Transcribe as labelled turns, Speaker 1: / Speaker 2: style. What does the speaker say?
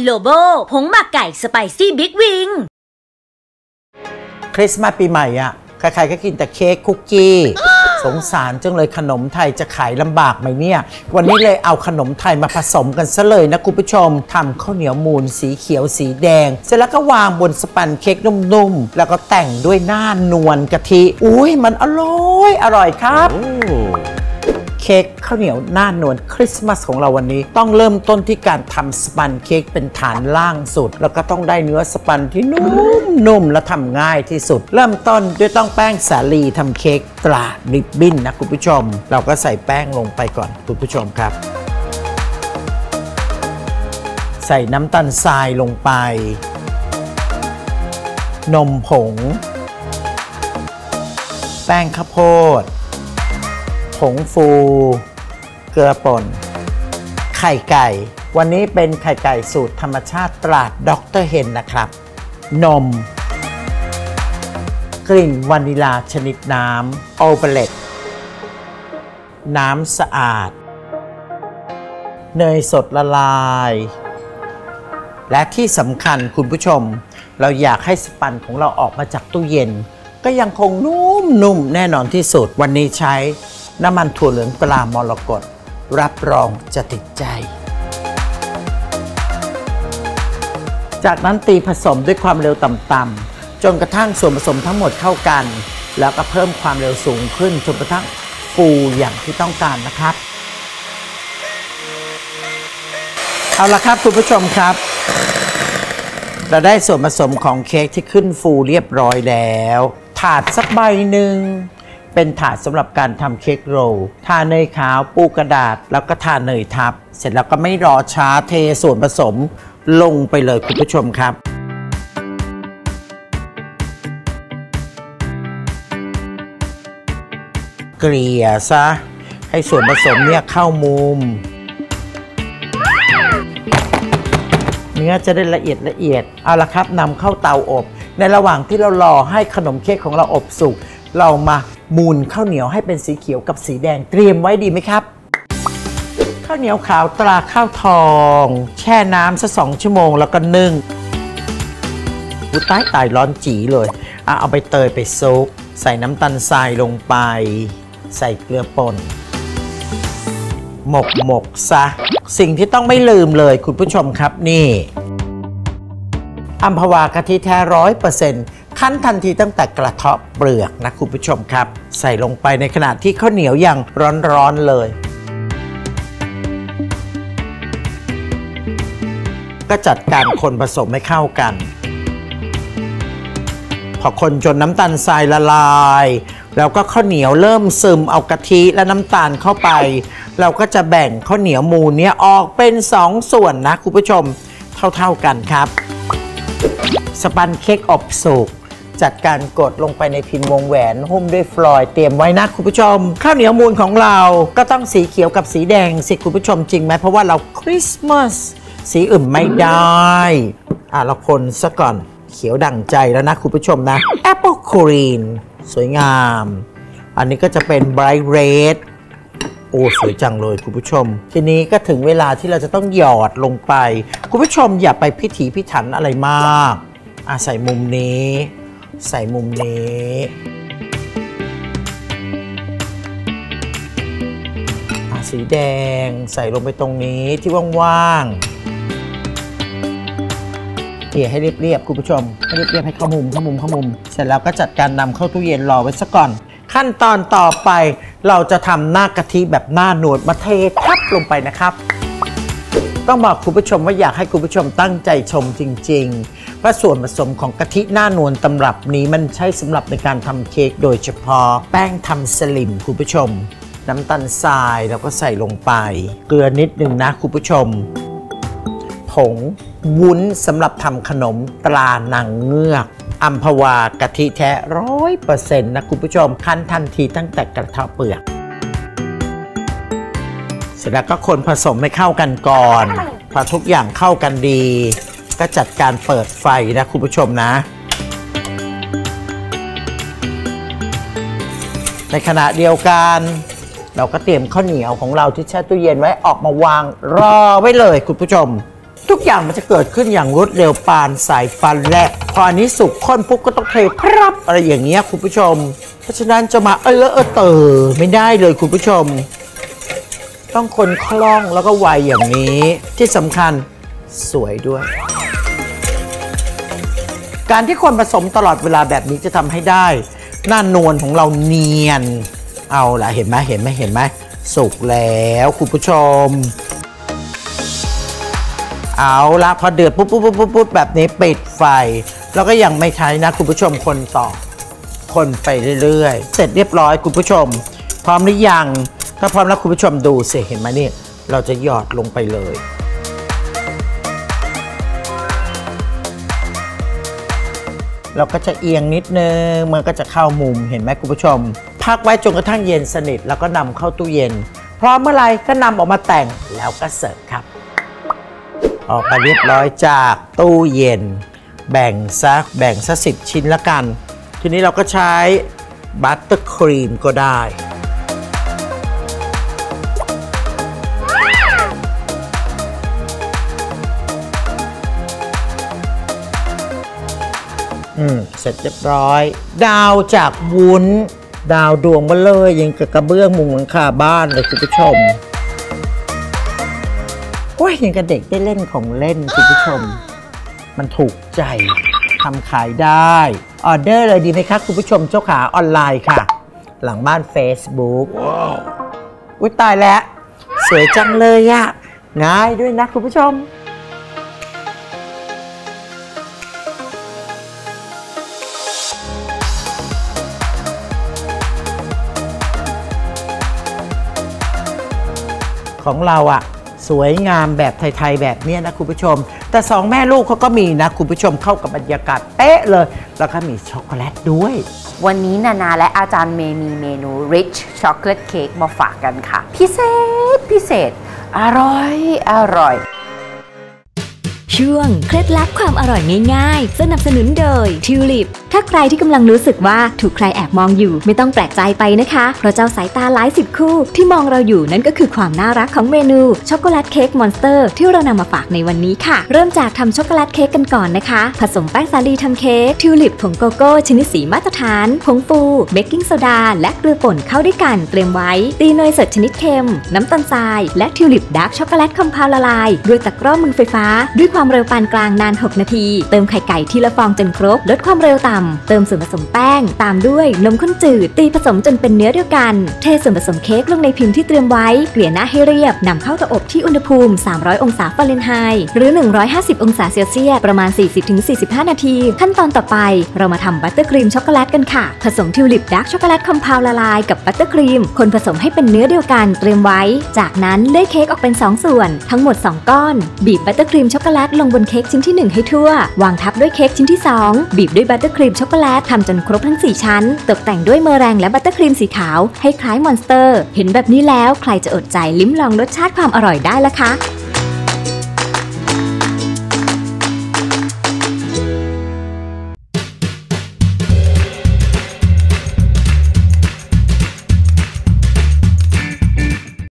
Speaker 1: โลโบผงหมักไก่สไปซี่บิ๊กวิง
Speaker 2: คริสต์มาสปีใหม่อ่ะใครๆก็กินแต่เค้กคุกกี้สงสารจังเลยขนมไทยจะขายลำบากไหมเนี่ยวันนี้เลยเอาขนมไทยมาผสมกันซะเลยนะคุณผู้ชมทำข้าวเหนียวมูนสีเขียวสีแดงเสร็จแล้วก็วางบนสปันเค้กนุ่มๆแล้วก็แต่งด้วยหน้านวลกะทิอุ้ยมันอร่อยครับเค้กข้าวเหนียวหน้านวลคริสต์มาสของเราวันนี้ต้องเริ่มต้นที่การทำสปันเค้กเป็นฐานล่างสุดแล้วก็ต้องได้เนื้อสปันที่นุ่มและทำง่ายที่สุดเริ่มต้นด้วยต้องแป้งสาลีทำเค้กตราริบบิ้นนะคุณผู้ชมเราก็ใส่แป้งลงไปก่อนคุณผู้ชมครับใส่น้ำตาลทรายลงไปนมผงแป้งข้าวโพดผงฟูเกลือป่นไข่ไก่วันนี้เป็นไข่ไก่สูตรธรรมชาติตราดดร.เฮนนะครับนมกลิ่นวานิลาชนิดน้ำโอเปเรตน้ำสะอาดเนยสดละลายและที่สำคัญคุณผู้ชมเราอยากให้สปันของเราออกมาจากตู้เย็นก็ยังคงนุ่มแน่นอนที่สุดวันนี้ใช้น้ำมันถั่วเหลืองตรามรกตรับรองจะติดใจจากนั้นตีผสมด้วยความเร็วต่ำๆจนกระทั่งส่วนผสมทั้งหมดเข้ากันแล้วก็เพิ่มความเร็วสูงขึ้นจนกระทั่งฟูอย่างที่ต้องการนะครับเอาละครับคุณผู้ชมครับเราได้ส่วนผสมของเค้กที่ขึ้นฟูเรียบร้อยแล้วถาดสักใบหนึ่งเป็นถาดสำหรับการทำเค้กโรลทาเนยขาวปูกระดาษแล้วก็ทาเนยทับเสร็จแล้วก็ไม่รอช้าเทส่วนผสมลงไปเลยคุณผู้ชมครับเกลี่ยซะให้ส่วนผสมเนี่ยเข้ามุมเนื้อจะได้ละเอียดเอาละครับนำเข้าเตาอบในระหว่างที่เรารอให้ขนมเค้กของเราอบสุกเรามามูนข้าวเหนียวให้เป็นสีเขียวกับสีแดงเตรียมไว้ดีไหมครับข้าวเหนียวขาวตราข้าวทองแช่น้ำสัก2 ชั่วโมงแล้วก็นึ่งตายร้อนจี๋เลยเอาใบเตยไปซุปใส่น้ำตาลทรายลงไปใส่เกลือป่นหมกซะสิ่งที่ต้องไม่ลืมเลยคุณผู้ชมครับนี่อัมพวากะทิแท้100%คั้นทันทีตั้งแต่กระเทาะเปลือกนะคุณผู้ชมครับใส่ลงไปในขณะที่ข้าวเหนียวยังร้อนๆเลยก็จัดการคนผสมให้เข้ากันพอคนจนน้ำตาลทรายละลายแล้วก็ข้าวเหนียวเริ่มซึมเอากะทิและน้ำตาลเข้าไปเราก็จะแบ่งข้าวเหนียวมูนนี้ออกเป็น2 ส่วนนะคุณผู้ชมเท่ากันครับสปันเค้กอบสุกจัดการกดลงไปในพิมพ์วงแหวนหุ้มด้วยฟลอยด์เตรียมไว้นะคุณผู้ชมข้าวเหนียวมูนของเราก็ต้องสีเขียวกับสีแดงสิคุณผู้ชมจริงไหมเพราะว่าเราคริสต์มาสสีอื่นไม่ได้เราคนซะก่อนเขียวดั่งใจแล้วนะคุณผู้ชมนะแอปเปิลครีนสวยงามอันนี้ก็จะเป็นไบรท์เรดโอ้สวยจังเลยคุณผู้ชมทีนี้ก็ถึงเวลาที่เราจะต้องหยอดลงไปคุณผู้ชมอย่าไปพิถีพิถันอะไรมากใส่มุมนี้ใส่มุมนี้สีแดงใส่ลงไปตรงนี้ที่ว่างๆเกี่ยให้เรียบๆคุณผู้ชมให้เรียบๆให้เข้ามุมเสร็จแล้วก็จัดการนำเข้าตู้เย็นรอไว้ซะก่อนขั้นตอนต่อไปเราจะทำหน้ากะทิแบบหน้าหนวดมาเททับลงไปนะครับต้องบอกคุณผู้ชมว่าอยากให้คุณผู้ชมตั้งใจชมจริงๆเพราะส่วนผสมของกะทิหน้านวลตำรับนี้มันใช้สำหรับในการทำเค้กโดยเฉพาะแป้งทำสลิมคุณผู้ชมน้ำตาลทรายแล้วก็ใส่ลงไปเกลือนิดนึงนะคุณผู้ชมผงวุ้นสำหรับทำขนมตรานางเงือกอัมพวากะทิแท้100%นะคุณผู้ชมคั้นทันทีตั้งแต่กระเทาะเปลือกเสร็จแล้วก็คนผสมให้เข้ากันก่อนพอทุกอย่างเข้ากันดีก็จัดการเปิดไฟนะคุณผู้ชมนะในขณะเดียวกันเราก็เตรียมข้าวเหนียวของเราที่แช่ตู้เย็นไว้ออกมาวางรอไว้เลยคุณผู้ชมทุกอย่างมันจะเกิดขึ้นอย่างรวดเร็วปานสายฟันแลบพออันนี้สุกข้นปุ๊บก็ต้องเทพรับอะไรอย่างเงี้ยคุณผู้ชมเพราะฉะนั้นจะมาเตอไม่ได้เลยคุณผู้ชมต้องคนคล่องแล้วก็ไวอย่างนี้ที่สำคัญสวยด้วยการที่คนผสมตลอดเวลาแบบนี้จะทำให้ได้หน้านวลของเราเนียนเอาล่ะเห็นไหมสุกแล้วคุณผู้ชมเอาละพอเดือดปุ๊บแบบนี้ปิดไฟแล้วก็ยังไม่ใช้นะคุณผู้ชมคนต่อคนไปเรื่อยๆเสร็จเรียบร้อยคุณผู้ชมพร้อมหรือยังถ้าพร้อมแล้วคุณผู้ชมดูสิเห็นไหมนี่เราจะหยอดลงไปเลยเราก็จะเอียงนิดนึงมันก็จะเข้ามุมเห็นไหมคุณผู้ชมพักไว้จนกระทั่งเย็นสนิทแล้วก็นำเข้าตู้เย็นพร้อมเมื่อไรก็นำออกมาแต่งแล้วก็เสิร์ฟครับออกมาเรียบร้อยจากตู้เย็นแบ่งสัก10 ชิ้นละกันทีนี้เราก็ใช้บัตเตอร์ครีมก็ได้เสร็จเรียบร้อยดาวจากวุ้นดาวดวงเบลเลยยังกระเบื้องมุงหลังคาบ้านเลยคุณผู้ชมโอ้ยยังกับเด็กได้เล่นของเล่นคุณผู้ชมมันถูกใจทำขายได้ออเดอร์เลยดีไหมคะคุณผู้ชมเจ้าขาออนไลน์ค่ะหลังบ้าน Facebook อุ๊ยตายแล้วสวยจังเลยอะง่ายด้วยนะคุณผู้ชมของเราอะสวยงามแบบไทยๆแบบนี้นะคุณผู้ชมแต่สองแม่ลูกเขาก็มีนะคุณผู้ชมเข้ากับบรรยากาศเป๊ะเลยแล้วก็มีช็อกโกแลตด้วย
Speaker 3: วันนี้นานาและอาจารย์เมย์มีเมนู Rich Chocolate Cake มาฝากกันค่ะพิเศษอร่อย
Speaker 1: ช่วงเคล็ดลับความอร่อยง่ายๆสนับสนุนโดยทิวลิปถ้าใครที่กำลังรู้สึกว่าถูกใครแอบมองอยู่ไม่ต้องแปลกใจไปนะคะเพราะเจ้าสายตาหลาย10คู่ที่มองเราอยู่นั่นก็คือความน่ารักของเมนูช็อกโกแลตเค้กมอนสเตอร์ที่เรานำมาฝากในวันนี้ค่ะเริ่มจากทำช็อกโกแลตเค้กกันก่อนนะคะผสมแป้งสาลีทำเค้กทิวลิปผงโกโก้ชนิดสีมาตรฐานผงฟูเบกกิ้งโซดาและเกลือป่นเข้าด้วยกันเตรียมไว้ตีเนยสดชนิดเค็มน้ำตาลทรายและทิวลิปดาร์กช็อกโกแลตคอมเพลละลายด้วยตะกร้อมือไฟฟ้าด้วยความเร็วปานกลางนาน6 นาทีเติมไข่ไก่ทีละฟองจนครบลดความเร็วต่ำเติมส่วนผสมแป้งตามด้วยนมข้นจืดตีผสมจนเป็นเนื้อเดียวกันเทส่วนผสมเค้กลงในพิมพ์ที่เตรียมไว้เกลี่ยหน้าให้เรียบนำเข้าเตาอบที่อุณหภูมิ300 องศาฟาเรนไฮต์หรือ150 องศาเซลเซียสประมาณ 40-45 นาทีขั้นตอนต่อไปเรามาทำบัตเตอร์ครีมช็อกโกแลตกันค่ะผสมทิวลิปดาร์กช็อกโกแลตคอมเพลละลายกับบัตเตอร์ครีมคนผสมให้เป็นเนื้อเดียวกันเตรียมไว้จากนั้นเลื่อยเค้กออกเป็น2 ส่วนทั้งหมด2 ก้อนบีบบัตเตอร์ครีมช็อกโกแลตลงบนเค้กชิ้นที่1ให้ทั่ววางทับด้วยเค้กชิ้นที่2บีบด้วยบัตเตอร์ครีมช็อกโกแลตทำจนครบทั้ง4 ชั้นตกแต่งด้วยเมอแรงและบัตเตอร์ครีมสีขาวให้คล้ายมอนสเตอร์เห็นแบบนี้แล้วใครจะอดใจลิ้มลองรสชาติความอร่อยได้ล่ะคะ